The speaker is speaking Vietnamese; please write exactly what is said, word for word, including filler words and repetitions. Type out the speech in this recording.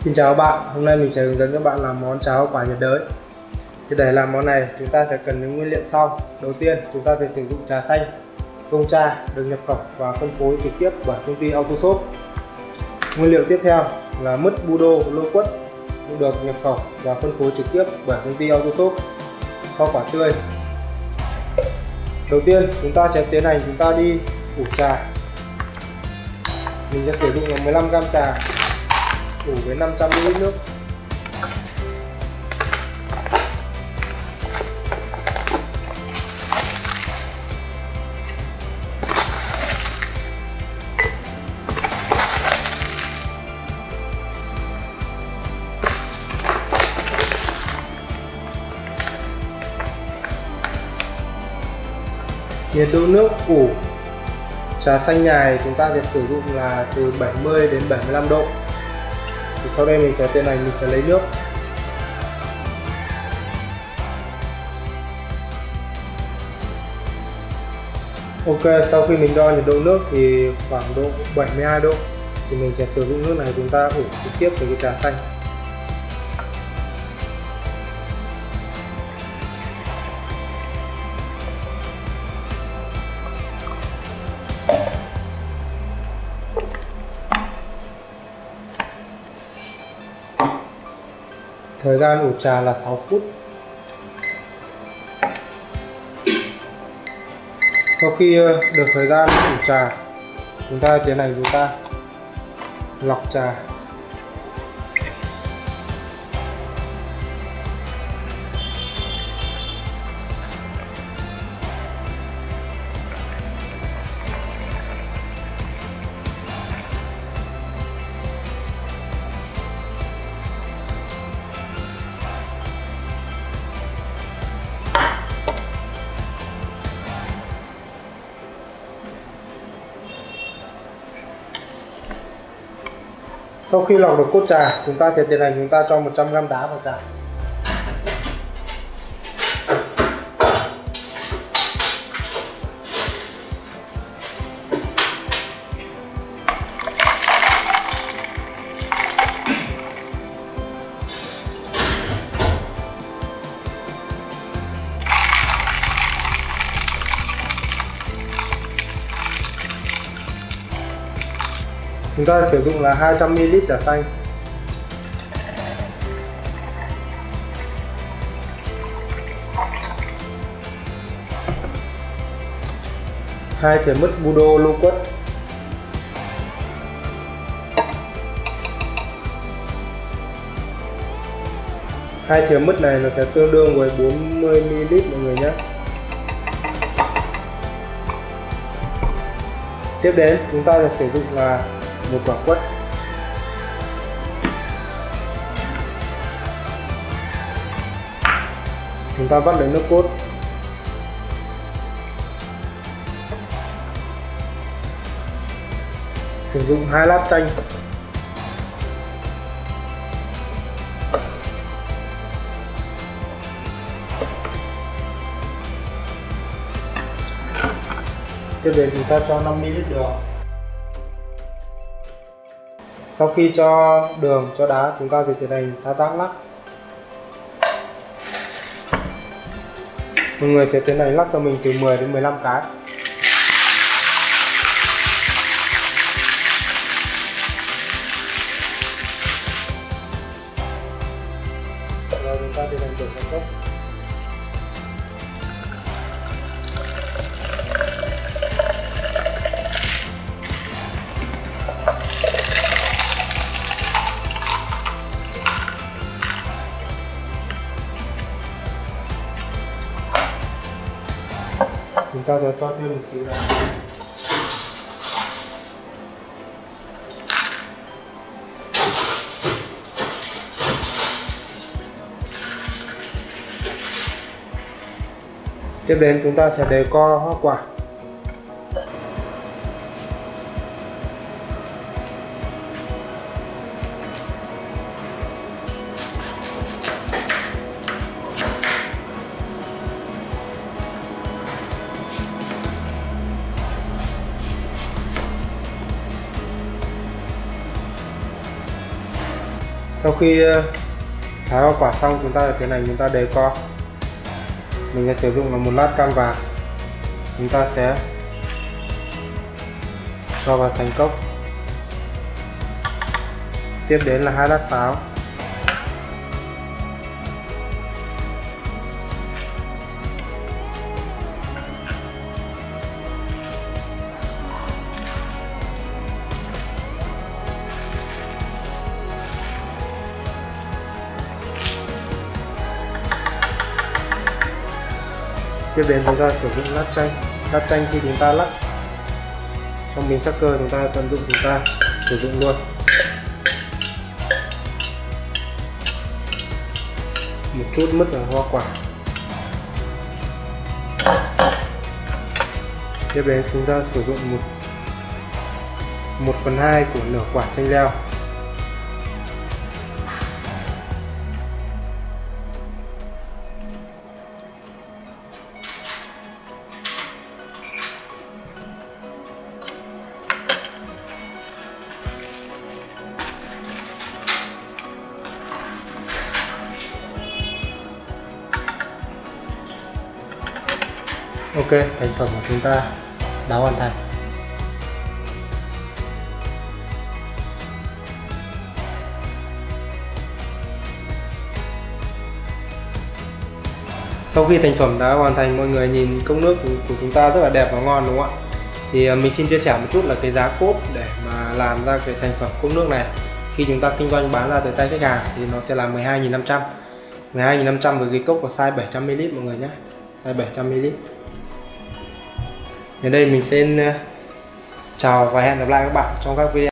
Xin chào các bạn, hôm nay mình sẽ hướng dẫn các bạn làm món cháo quả nhiệt đới. Thì để làm món này chúng ta sẽ cần những nguyên liệu sau. Đầu tiên chúng ta sẽ sử dụng trà xanh, công tra được nhập khẩu và phân phối trực tiếp bởi công ty AutoShop. Nguyên liệu tiếp theo là mứt bu đô lô quất cũng được nhập khẩu và phân phối trực tiếp bởi công ty AutoShop. Hoa quả tươi. Đầu tiên chúng ta sẽ tiến hành chúng ta đi ủ trà. Mình sẽ sử dụng là mười lăm gam trà ủ với năm trăm mi li lít nước. Nhiệt độ nước ủ trà xanh nhài chúng ta sẽ sử dụng là từ bảy mươi đến bảy mươi lăm độ. Thì sau đây mình sẽ tiến hành mình sẽ lấy nước. Ok, sau khi mình đo nhiệt độ nước thì khoảng độ bảy mươi hai độ thì mình sẽ sử dụng nước này chúng ta ủ trực tiếp với cái trà xanh. Thời gian ủ trà là sáu phút. Sau khi được thời gian ủ trà, chúng ta tiến hành chúng ta lọc trà. Sau khi lọc được cốt trà, chúng ta sẽ tiến hành chúng ta cho một trăm gam đá vào trà. Chúng ta sử dụng là hai trăm mi li lít trà xanh. Hai thìa mứt bu đô lô quất. Hai thìa mứt này nó sẽ tương đương với bốn mươi mi li lít mọi người nhé. Tiếp đến chúng ta sẽ sử dụng là một quả quất. Chúng ta vắt lấy nước cốt. Sử dụng hai lát chanh. Tiếp đến chúng ta cho năm mi li lít đường. Sau khi cho đường, cho đá, chúng ta thì tiến hành thao tác lắc. Mọi người sẽ tiến hành lắc cho mình từ mười đến mười lăm cái. Rồi chúng ta tiến hành đổ vào cốc. Chúng ta sẽ cho thêm một xíu đá. Tiếp đến chúng ta sẽ đề co hoa quả. Sau khi thái hoa quả xong, chúng ta sẽ tiến hành chúng ta đề co. Mình sẽ sử dụng là một lát cam vàng, chúng ta sẽ cho vào thành cốc. Tiếp đến là hai lát táo, tiếp đến chúng ta sử dụng lát chanh. Lát chanh khi chúng ta lắc trong bình sắc cơ, chúng ta tận dụng chúng ta sử dụng luôn. Một chút mứt và hoa quả. Tiếp đến chúng ta sử dụng một một phần hai của nửa quả chanh leo. Ok, thành phẩm của chúng ta đã hoàn thành. Sau khi thành phẩm đã hoàn thành, mọi người nhìn cốc nước của, của chúng ta rất là đẹp và ngon đúng không ạ? Thì mình xin chia sẻ một chút là cái giá cốt để mà làm ra cái thành phẩm cốc nước này. Khi chúng ta kinh doanh bán ra tới tay khách hàng thì nó sẽ là mười hai nghìn năm trăm. mười hai nghìn năm trăm với cái cốc của size bảy trăm mi li lít mọi người nhé. Size bảy trăm mi li lít. Đến đây mình xin chào và hẹn gặp lại các bạn trong các video